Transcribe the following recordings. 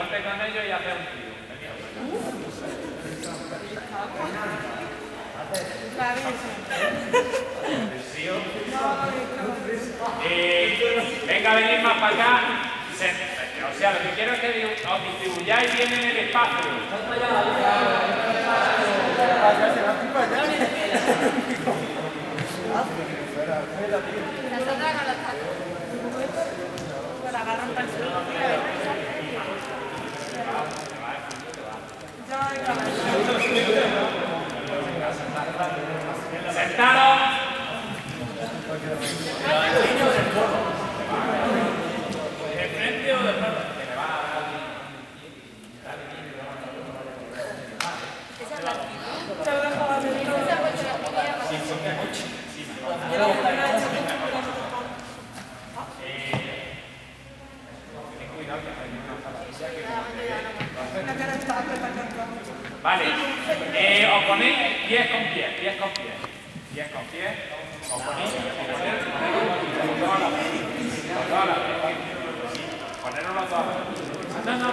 ponte con ellos y hace un tiro. Venga, venid más para acá. O sea, lo que quiero es que os distribuyáis bien en el espacio. Sentados. ¿De frente o de espalda? Vale, os ponéis pies con pies, pies con pies, pies con pies, os ponéis, poneros los dos. No,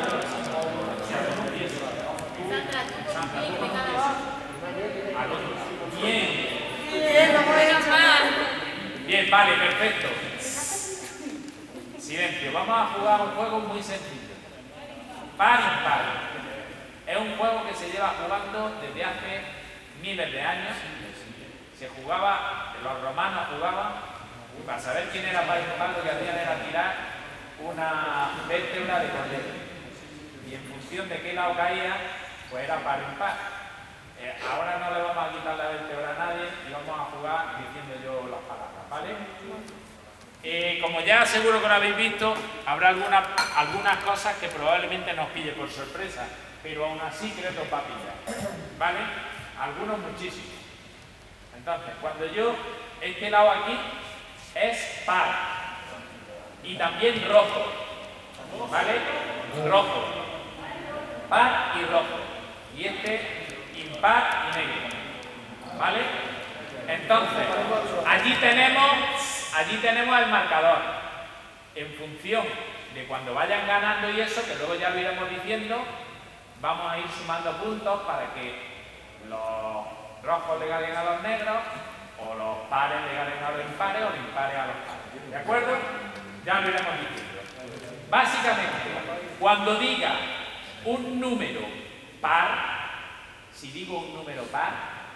Bien, vale, perfecto. Silencio, vamos a jugar un juego muy sencillo. Par impar. Es un juego que se lleva jugando desde hace miles de años. Se jugaba, los romanos jugaban, y para saber quién era par impar lo que hacían era tirar una vértebra de cordero. Y en función de qué lado caía, pues era par impar. Ahora no le vamos a quitar la vértebra a nadie y vamos a jugar diciendo yo las palabras, ¿vale? Como ya seguro que lo habéis visto, habrá algunas cosas que probablemente nos pille por sorpresa, pero aún así creo que os va a pillar, ¿vale? Algunos muchísimos. Entonces, cuando yo, este lado aquí es par y también rojo, ¿vale? Rojo, par y rojo. Y este impar y negro, ¿vale? Entonces, allí tenemos el marcador. En función de cuando vayan ganando y eso, que luego ya lo iremos diciendo, vamos a ir sumando puntos para que los rojos le ganen a los negros, o los pares le ganen a los impares, o los impares a los pares. ¿De acuerdo? Ya lo iremos diciendo. Básicamente, cuando diga un número par, si digo un número par,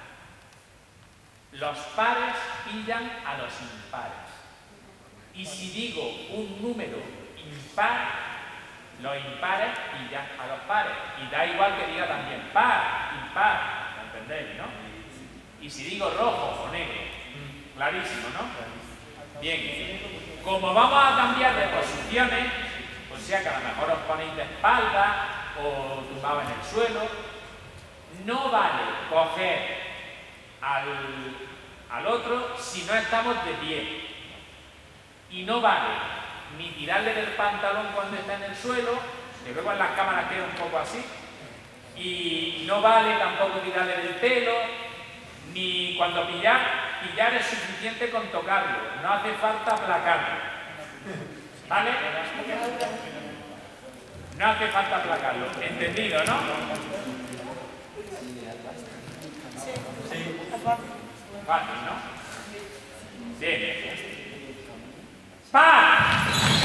los pares pillan a los impares. Y si digo un número impar, los impares pillan a los pares. Y da igual que diga también par, impar, ¿me entendéis, no? Y si digo rojo o negro, clarísimo, ¿no? Bien, como vamos a cambiar de posiciones, o sea que a lo mejor os ponéis de espalda o tumbados en el suelo, no vale coger al otro si no estamos de pie. Y no vale ni tirarle del pantalón cuando está en el suelo, que luego en las cámaras queda un poco así. Y no vale tampoco tirarle del pelo, ni cuando pillar es suficiente con tocarlo, no hace falta aplacarlo. ¿Vale? No hace falta aplacarlo. ¿Entendido, no? Sí. Fácil, ¿no? Bien. ¡Par!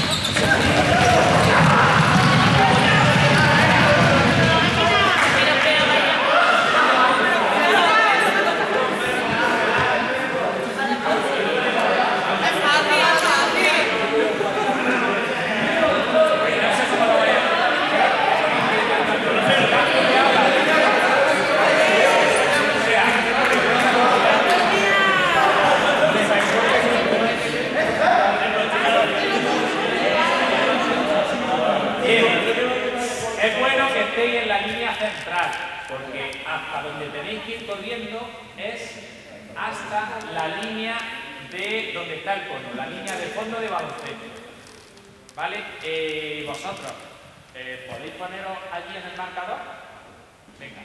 En la línea central, porque hasta donde tenéis que ir corriendo es hasta la línea de donde está el cono, la línea de fondo de baloncesto. ¿Vale? Vosotros, ¿podéis poneros allí en el marcador? Venga.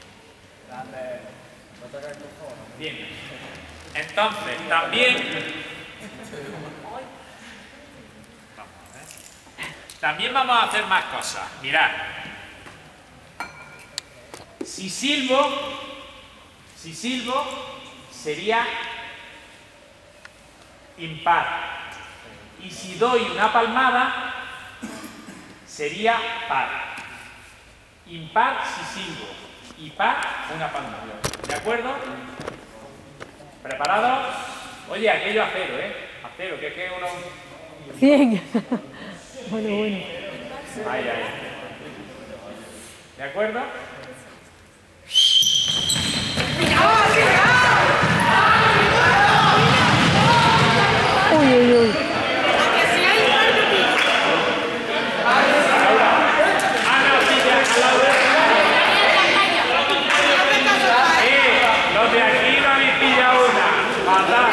Bien. Entonces, también vamos a hacer más cosas. Mirad. Si silbo sería impar. Y si doy una palmada, sería par. Impar si silbo y par una palmada. ¿De acuerdo? ¿Preparados? Oye, aquello a cero, a cero, que es uno... 100. Bueno. Ahí. ¿De acuerdo? Uy. Los de aquí no habéis pillado una. Fatal.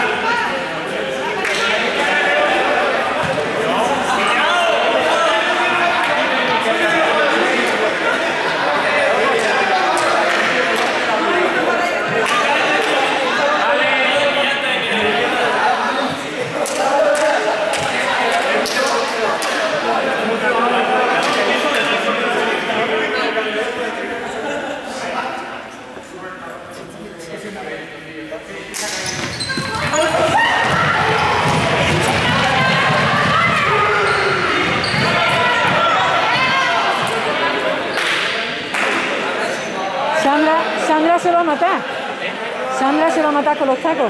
Sandra se va a matar. Sandra se va a matar con los tacos.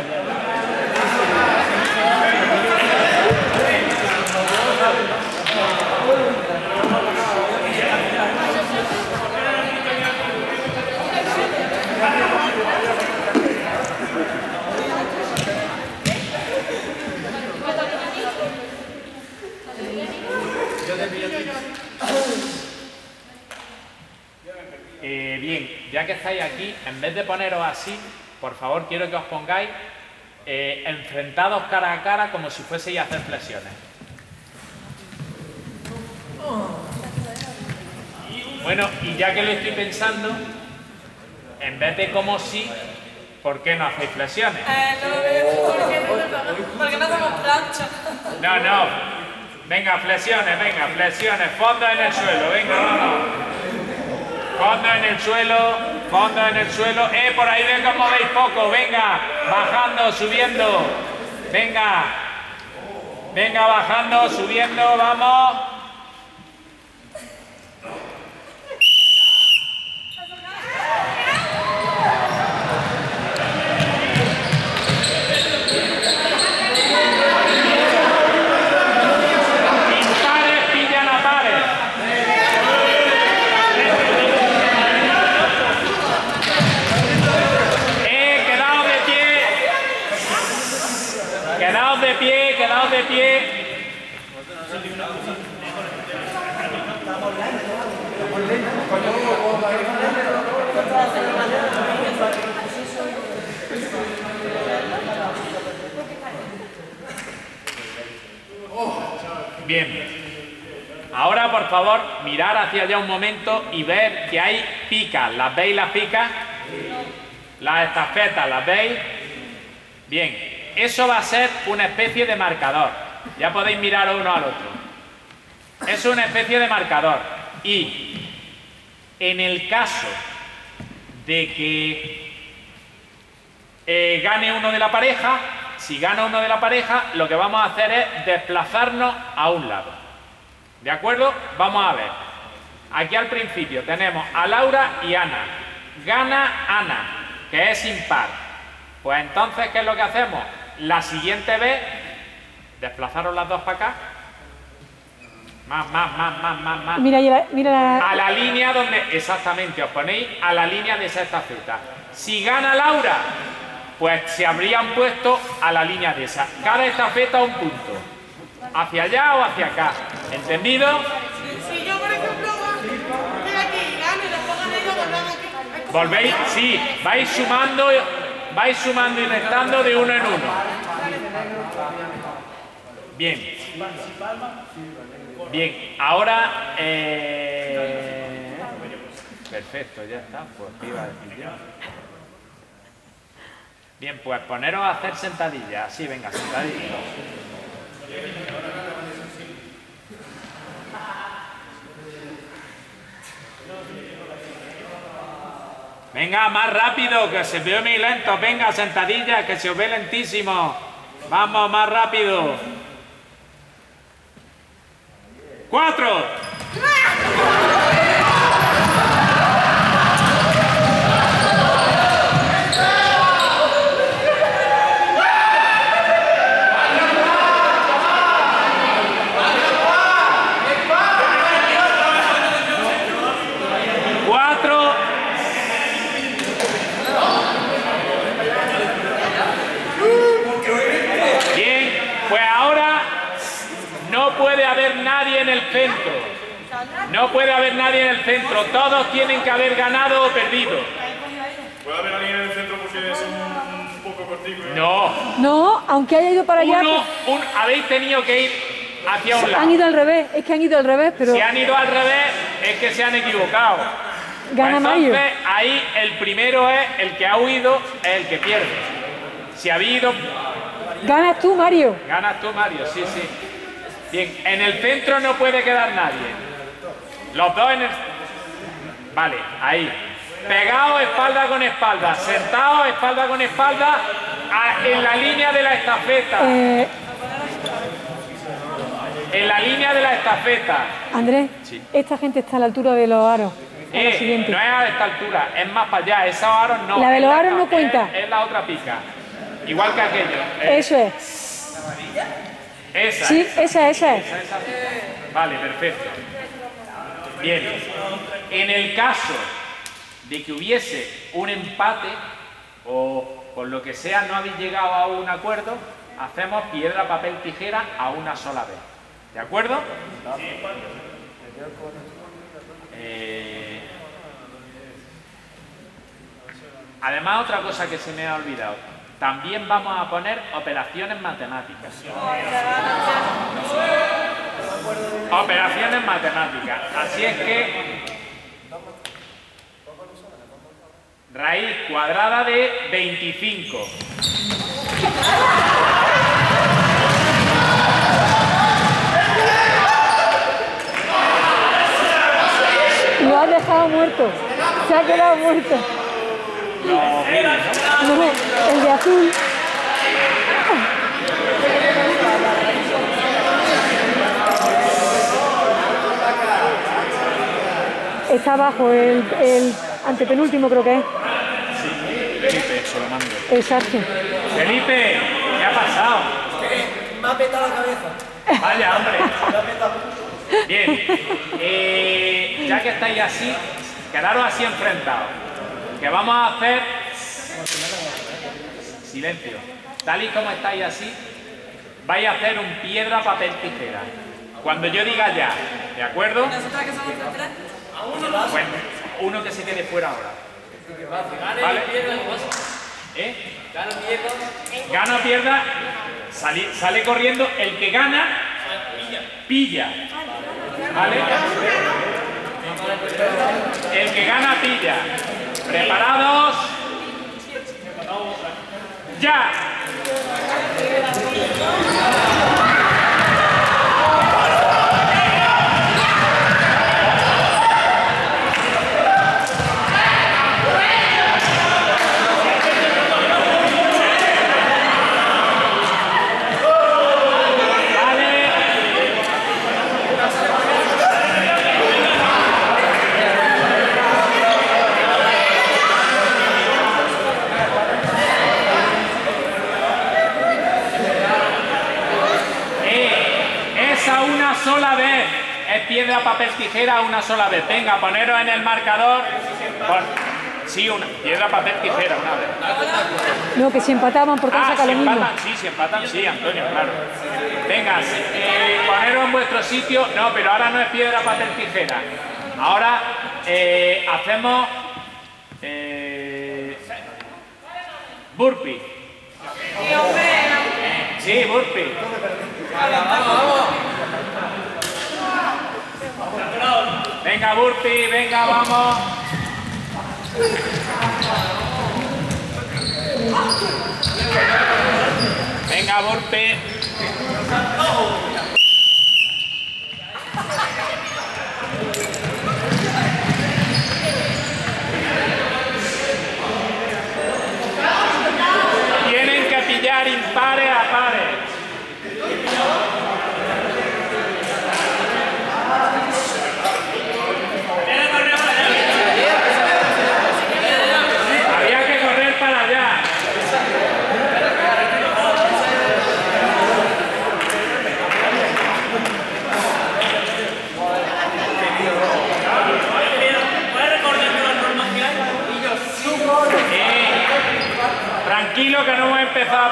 Bien, ya que estáis aquí, en vez de poneros así, por favor quiero que os pongáis enfrentados cara a cara como si fueseis a hacer flexiones. Bueno, y ya que lo estoy pensando, en vez de como si, ¿por qué no hacéis flexiones? Porque no hacemos plancha. No. Venga, flexiones, fondo en el suelo, venga, vamos. Fondo en el suelo, por ahí ven como veis poco, venga, bajando, subiendo, venga, bajando, subiendo, vamos. Impares pillan a pares. Quedaos de pie. Bien. Ahora, por favor, mirar hacia allá un momento y ver que hay picas. ¿Las veis las picas? Las estafetas, ¿las veis? Bien. Eso va a ser una especie de marcador. Ya podéis mirar uno al otro. Es una especie de marcador. Y en el caso de que gane uno de la pareja, si gana uno de la pareja, lo que vamos a hacer es desplazarnos a un lado. ¿De acuerdo? Vamos a ver. Aquí al principio tenemos a Laura y Ana. Gana Ana, que es impar. Pues entonces, ¿qué es lo que hacemos? La siguiente vez, desplazaros las dos para acá. Más. Mira. A la línea donde, exactamente, os ponéis a la línea de esa estafeta. Si gana Laura, pues se habrían puesto a la línea de esa. Cada estafeta un punto. Hacia allá o hacia acá. ¿Entendido? Si yo, por ejemplo, voy aquí y gano y después gané yo, volvemos aquí. Volvéis, sí, vais sumando y restando de uno en uno. Bien. Bien, ahora... Perfecto, ya está, pues ¿qué iba a decir yo? Bien, pues poneros a hacer sentadillas. Sí, venga, sentadillas. Venga, más rápido, que se ve muy lento. Venga, sentadilla, que se os ve lentísimo. Vamos, más rápido. 4. No puede haber nadie en el centro. No puede haber nadie en el centro. Todos tienen que haber ganado o perdido. ¿Puede haber alguien en el centro porque son un poco corticos? No. No, aunque haya ido para allá. Habéis tenido que ir hacia un lado. Han ido al revés, es que han ido al revés, pero... Si han ido al revés, es que se han equivocado. Gana pues Mario. entonces, ahí el primero es el que ha huido, es el que pierde. Si ha habido... Ganas tú, Mario. Ganas tú, Mario, sí, sí. Bien, en el centro no puede quedar nadie. Los dos en el... Vale, ahí. Pegados espalda con espalda, sentados espalda con espalda en la línea de la estafeta. En la línea de la estafeta. Andrés, sí. Esta gente está a la altura de los aros. No es a esta altura, es más para allá. Esos aros no. La de los aros no cuenta. Es la otra pica. Igual que aquello. Eso es. Esa. Sí, esa es. Vale, perfecto. Bien. En el caso de que hubiese un empate o por lo que sea no habéis llegado a un acuerdo, hacemos piedra, papel, tijera a una sola vez. ¿De acuerdo? Además, otra cosa que se me ha olvidado. También vamos a poner operaciones matemáticas. Operaciones matemáticas. Así es que raíz cuadrada de 25. Lo has dejado muerto. Se ha quedado muerto. No, el de azul. Está abajo, el antepenúltimo creo que es. Sí, Felipe, se lo mando. Exacto. Felipe, ¿qué ha pasado? Me ha petado la cabeza. Vaya, hombre. Bien, ya que estáis así, quedaros así enfrentados. Que vamos a hacer... Silencio. Tal y como estáis así, vais a hacer un piedra, papel, tijera. Cuando yo diga ya, ¿de acuerdo? ¿Nosotras que somos tres? Bueno, uno que se quede fuera ahora. ¿Vale? ¿Eh? Gana o pierda, sale corriendo. El que gana, pilla. ¿Vale? El que gana, pilla. ¿Preparados? ¡Ya! Sola vez, es piedra, papel, tijera una sola vez. Venga, poneros en el marcador. Sí, una piedra, papel, tijera una vez. No, que si empataban por tanto saca lo mismo. Si empatan, sí, Antonio, claro. Venga, poneros en vuestro sitio. No, pero ahora no es piedra, papel, tijera. Ahora hacemos burpee. Sí, burpee. Venga, burpee, venga, vamos. Venga, burpee.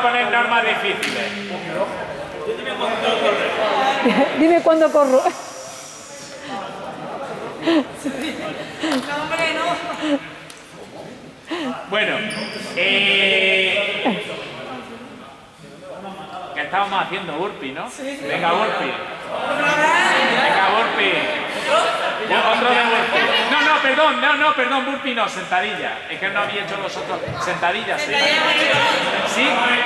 a poner normas difíciles. Dime cuándo corro. No, hombre, no. Bueno, ¿qué estábamos haciendo? Burpee, ¿no? Venga, burpee. Venga, burpee. Otro de burpee. No, perdón, burpee no, sentadilla. Es que no había hecho los otros. Sentadillas, ¿sí? ¿Sí?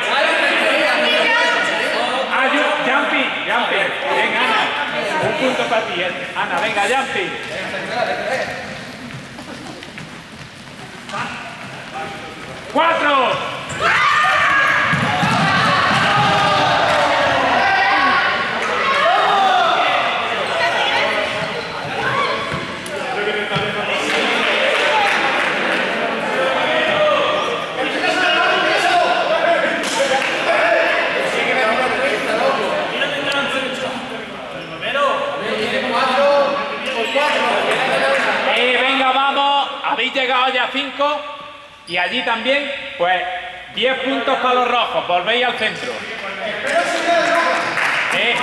Ah, jumping. Venga, Ana. Un punto para ti, Ana, venga, jumping. ¡4! Venga, vamos. Habéis llegado ya a 5. Y allí también, pues, 10 puntos para los rojos. Volvéis al centro. Bien.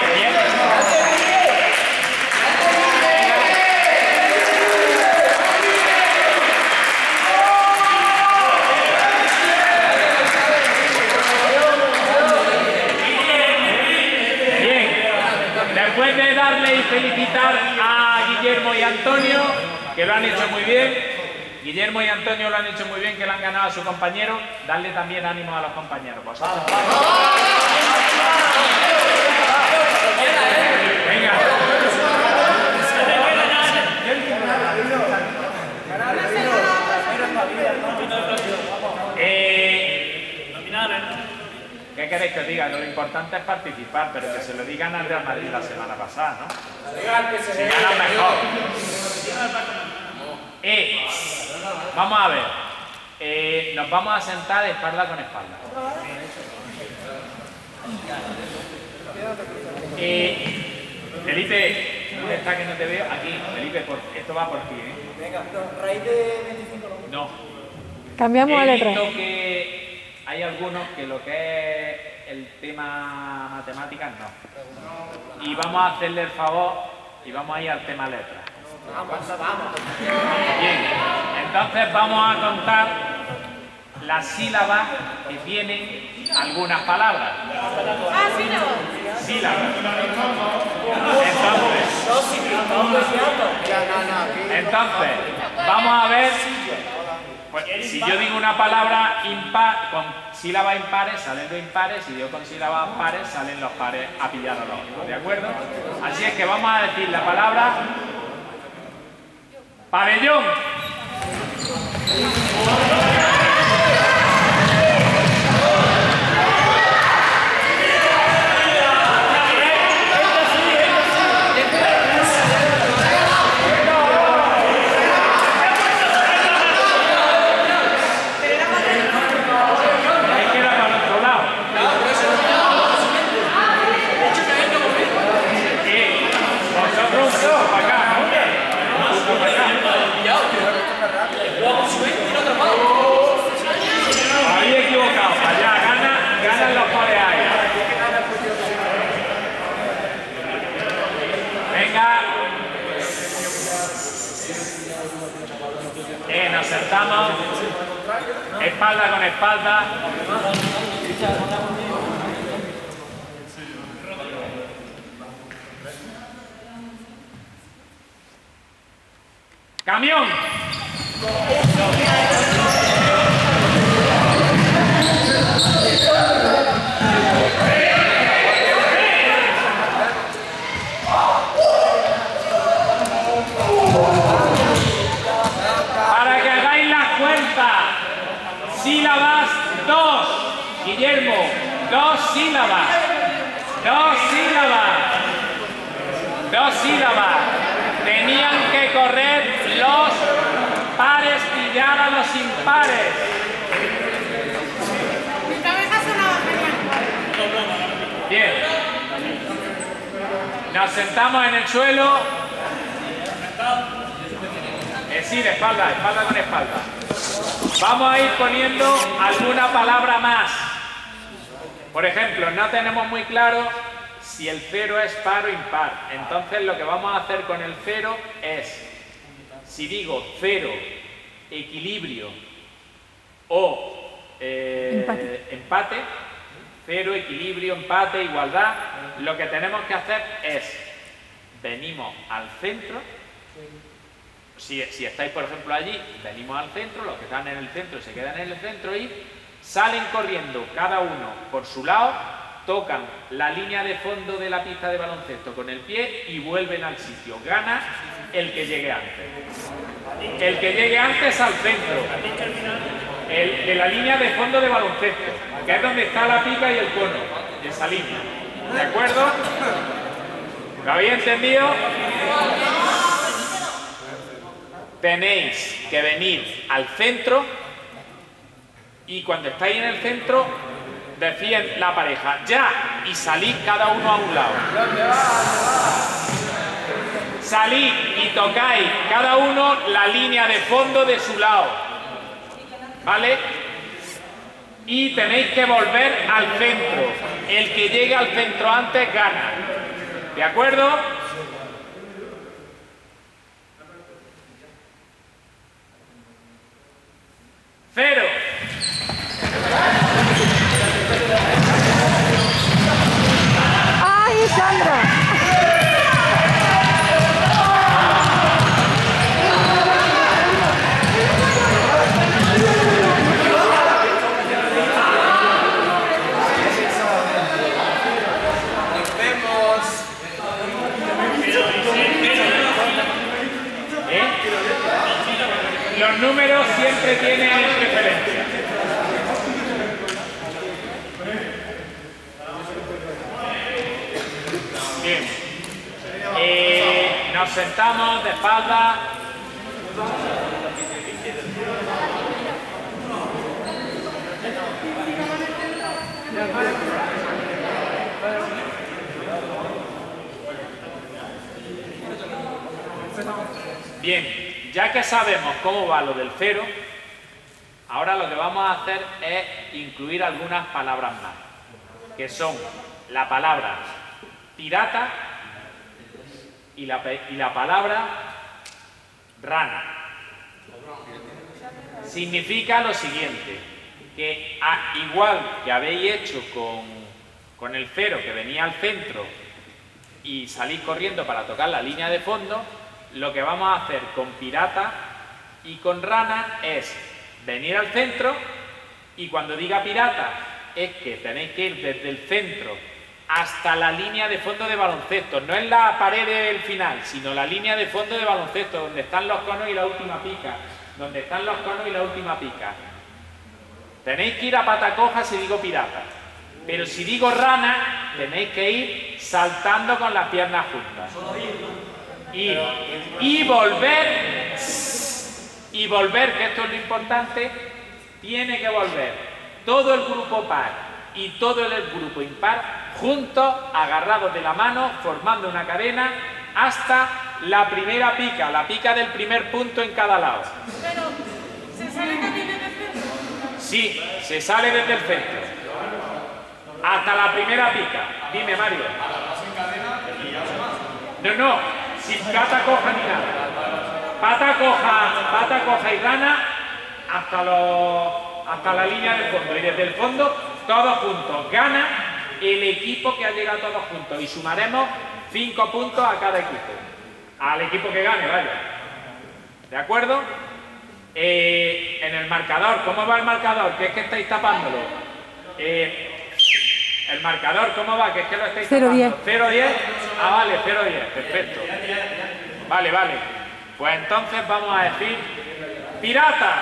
Bien. Después de darle y felicitar a Guillermo y Antonio, que lo han hecho muy bien. Guillermo y Antonio lo han hecho muy bien, que le han ganado a su compañero. Darle también ánimo a los compañeros. Vosotros. Venga. ¿Qué queréis que os diga? Lo importante es participar, pero que se lo digan al Real Madrid la semana pasada, ¿no? Si ganan mejor. Vamos a ver, nos vamos a sentar espalda con espalda. Felipe, ¿dónde está que no te veo? Aquí, Felipe, esto va por ti, ¿eh? Venga, raíz de 25 no. Cambiamos la letra. He visto que hay algunos que lo que es el tema matemáticas no. Y vamos a hacerle el favor y vamos a ir al tema letras. Vamos. Bien, entonces vamos a contar las sílabas que tienen algunas palabras. Ah, sílabas. Sílabas. Entonces, vamos a ver, pues, si yo digo una palabra impar, con sílabas impares salen los impares, si digo con sílabas pares salen los pares a pillar a los otros, ¿de acuerdo? Así es que vamos a decir la palabra pabellón. Había equivocado, allá ganan los pares ahí. Venga. Nos sentamos. Espalda con espalda. ¡Camión! Para que hagáis las cuentas, sílabas 2, Guillermo, 2 sílabas, 2 sílabas, 2 sílabas. Tenían que correr los pares y ya a los impares. Mi cabeza sonaba genial. Bien. Nos sentamos en el suelo. Sí, de espalda, espalda con espalda. Vamos a ir poniendo alguna palabra más. Por ejemplo, no tenemos muy claro si el cero es par o impar. Entonces lo que vamos a hacer con el cero es, si digo cero, equilibrio o empate, cero, equilibrio, empate, igualdad, lo que tenemos que hacer es, venimos al centro, si estáis por ejemplo allí, venimos al centro, los que están en el centro se quedan en el centro y salen corriendo cada uno por su lado, tocan la línea de fondo de la pista de baloncesto con el pie y vuelven al sitio. Gana el que llegue antes. El que llegue antes al centro. El de la línea de fondo de baloncesto, que es donde está la pica y el cono, esa línea. ¿De acuerdo? ¿Lo habéis entendido? Tenéis que venir al centro y cuando estáis en el centro deciden la pareja ya y salid cada uno a un lado. Salid y tocáis cada uno la línea de fondo de su lado, ¿vale? Y tenéis que volver al centro. El que llegue al centro antes gana. ¿De acuerdo? Cero. ¡Ay, Sandra! Los números siempre tienen preferencia. Bien. Nos sentamos de espalda. Bien. Ya que sabemos cómo va lo del cero, ahora lo que vamos a hacer es incluir algunas palabras más, que son la palabra pirata y la palabra rana. Significa lo siguiente, que igual que habéis hecho con el cero que venía al centro y salís corriendo para tocar la línea de fondo, lo que vamos a hacer con pirata y con rana es venir al centro y cuando diga pirata es que tenéis que ir desde el centro hasta la línea de fondo de baloncesto, no en la pared del final, sino la línea de fondo de baloncesto, donde están los conos y la última pica, donde están los conos y la última pica. Tenéis que ir a pata coja si digo pirata, pero si digo rana tenéis que ir saltando con las piernas juntas. Y volver, que esto es lo importante, tiene que volver todo el grupo par y todo el grupo impar juntos, agarrados de la mano, formando una cadena hasta la primera pica, la pica del primer punto en cada lado. Pero, ¿se sale también desde el centro? Sí, se sale desde el centro. Hasta la primera pica. Dime, Mario. No. Sin pata coja ni nada. Pata coja y rana hasta la línea del fondo. Y desde el fondo, todos juntos. Gana el equipo que ha llegado todos juntos. Y sumaremos 5 puntos a cada equipo. Al equipo que gane, vaya. ¿De acuerdo? En el marcador, ¿cómo va el marcador? ¿Qué es que estáis tapándolo? El marcador, ¿cómo va? ¿Qué es que lo estáis tapando? 0-10. 0-10. Ah, vale, 0-10. Perfecto. Vale. Pues entonces vamos a decir pirata.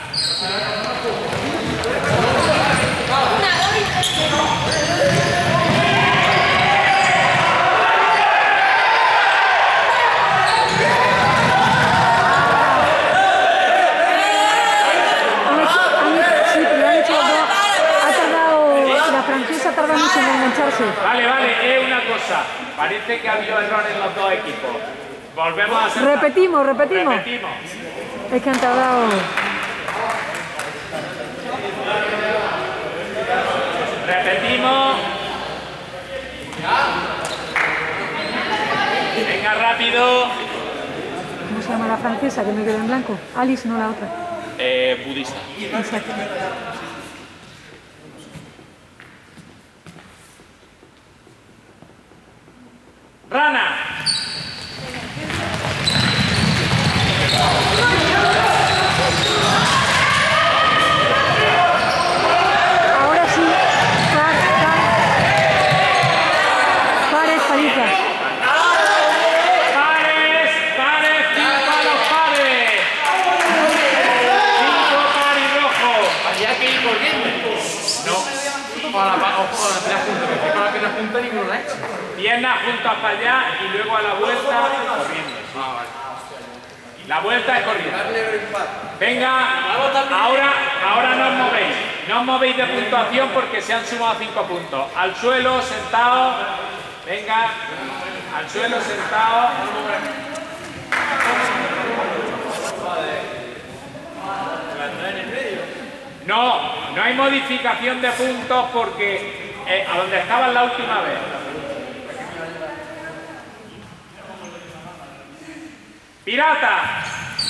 Sí, pero lo han hecho los dos. La francesa tarda mucho en engancharse. Vale, es una cosa. Parece que ha habido errores en los dos equipos. Volvemos a hacer. Repetimos. Repetimos. Es que han tardado. Repetimos. Venga, rápido. ¿Cómo se llama la francesa que me quedó en blanco? Alice, no la otra. Budista. Exacto. Rana. Ahora sí. Pares, paliza. Pares, 5 a los pares. 5 par y rojo. Había que ir corriendo. No. Con la punta, que con la pierna junta ninguno la ha hecho. Piernas juntas para allá y luego a la vuelta corriendo. La vuelta es corriendo. Venga, ahora no os movéis. No os movéis de puntuación porque se han sumado 5 puntos. Al suelo, sentado. Venga, al suelo, sentado. No hay modificación de puntos porque a donde estaban la última vez. ¡Pirata!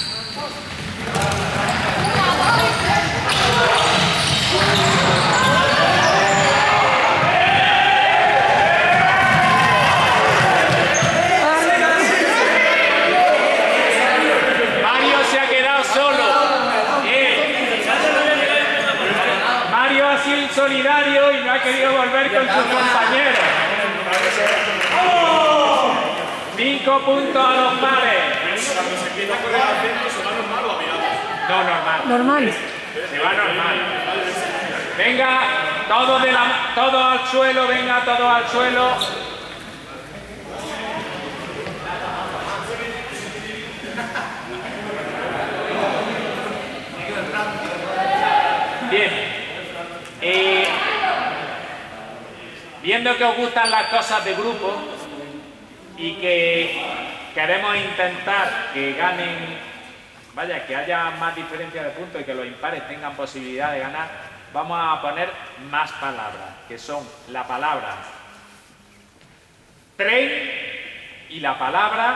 Mario se ha quedado solo. Mario ha sido insolidario y no ha querido volver con sus compañeros. 5 puntos a los pares. Cuando se empieza a correr al centro, ¿se va normal o a mirada? No, normal. Normal. Se va normal. Venga, todo al suelo, venga, todo al suelo. Bien. Viendo que os gustan las cosas de grupo y que queremos intentar que ganen, vaya, que haya más diferencia de puntos y que los impares tengan posibilidad de ganar, vamos a poner más palabras, que son la palabra tren y la palabra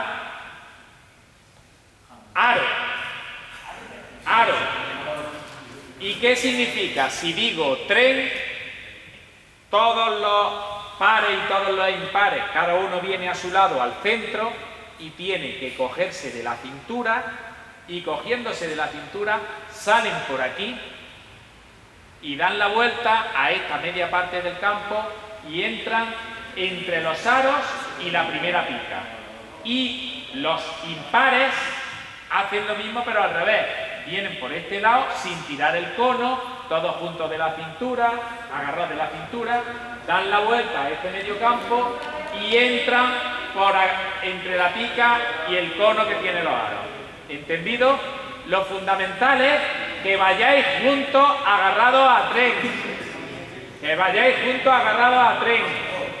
aro. Aro. ¿Y qué significa? Si digo tren, todos los pares y todos los impares, cada uno viene a su lado al centro y tiene que cogerse de la cintura, y cogiéndose de la cintura salen por aquí y dan la vuelta a esta media parte del campo y entran entre los aros y la primera pica. Y los impares hacen lo mismo pero al revés, vienen por este lado sin tirar el cono, todos juntos de la cintura, agarrados de la cintura, dan la vuelta a este medio campo y entran entre la pica y el cono que tiene los aros. ¿Entendido? Lo fundamental es que vayáis juntos agarrados a tren. Que vayáis juntos agarrados a tren.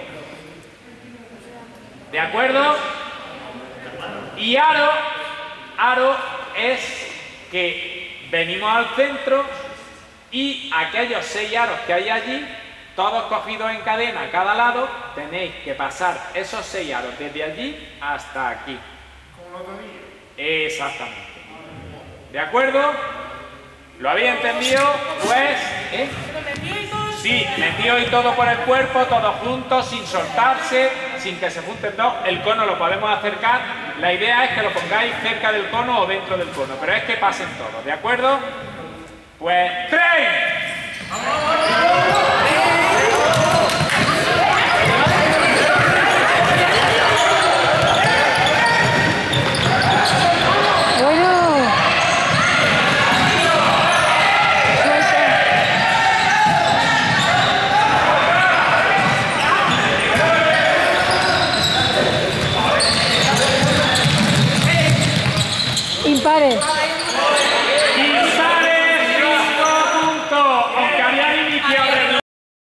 ¿De acuerdo? Y aro es que venimos al centro y aquellos 6 aros que hay allí, todos cogidos en cadena a cada lado, tenéis que pasar esos 6 aros desde allí hasta aquí. Como el otro día. Exactamente. ¿De acuerdo? ¿Lo habéis entendido? Pues, sí, metido y todo por el cuerpo, todos juntos, sin soltarse, sin que se junten dos. El cono lo podemos acercar. La idea es que lo pongáis cerca del cono o dentro del cono, pero es que pasen todos, ¿de acuerdo? Pues, ¡tren! Impares.